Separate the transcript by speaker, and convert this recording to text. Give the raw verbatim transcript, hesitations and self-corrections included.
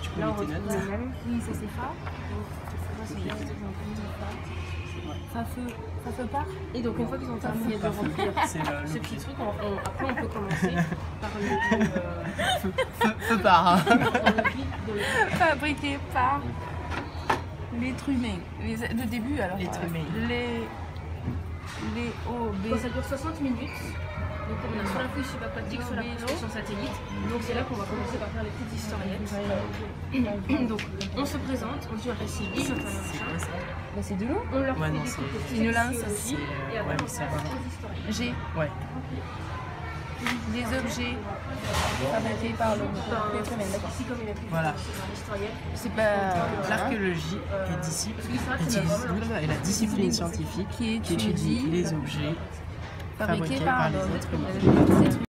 Speaker 1: Là, on retrouve le même.
Speaker 2: Oui, ça c'est fa. Fa feu, fa feu part.
Speaker 1: Et donc, une fois qu'ils ont terminé de remplir ce petit truc, on, on, après, on peut commencer par le euh,
Speaker 3: Feu, feu, feu part.
Speaker 1: dans le pli de le-
Speaker 2: Fabriqué par l'être humain. Les, le début alors.
Speaker 3: L'être
Speaker 2: euh,
Speaker 3: humain.
Speaker 2: Les. Les O, B.
Speaker 1: Quand ça dure soixante minutes, donc on a sur la fouille subaquatique, sur la position satellite. Donc c'est là qu'on va commencer par faire les petites historiettes. Donc on se présente, on dit un récit, il
Speaker 3: C'est quoi ça?
Speaker 2: Bah, c'est de l'eau.
Speaker 1: on leur
Speaker 3: Ouais,
Speaker 1: fait
Speaker 3: non,
Speaker 1: des
Speaker 3: c'est-
Speaker 1: petites
Speaker 2: Une
Speaker 1: exercices
Speaker 2: lance.
Speaker 1: aussi,
Speaker 3: C'est,
Speaker 1: et
Speaker 3: euh,
Speaker 1: après
Speaker 3: ouais,
Speaker 1: on
Speaker 3: mais c'est
Speaker 1: passe
Speaker 3: vraiment-
Speaker 1: aux historiettes.
Speaker 2: G.
Speaker 3: Ouais.
Speaker 2: Des objets fabriqués par l'homme.
Speaker 1: Enfin,
Speaker 2: L'être humain, d'accord.
Speaker 1: Ici, comme il a pris
Speaker 3: Voilà.
Speaker 1: c'est dans l'historiette.
Speaker 2: C'est pas.
Speaker 3: L'archéologie est, discipline,
Speaker 1: Parce que l'histoire,
Speaker 3: est,
Speaker 1: c'est
Speaker 3: dis-
Speaker 1: vraiment
Speaker 3: est la discipline scientifique
Speaker 2: Qui
Speaker 3: qui étudie
Speaker 2: étudie
Speaker 3: les objets
Speaker 2: fabriqués
Speaker 3: fabriqués
Speaker 2: par
Speaker 3: par les
Speaker 2: l'homme.
Speaker 3: êtres humains.
Speaker 2: Les êtres humains.